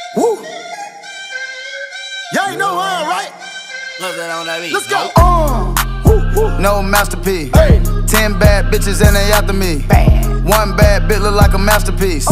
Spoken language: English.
Woo. Y'all ain't know why, right? What's that on that beat? Let's go. No masterpiece. Hey. 10 bad bitches and they after me. Bad. One bad bitch look like a masterpiece.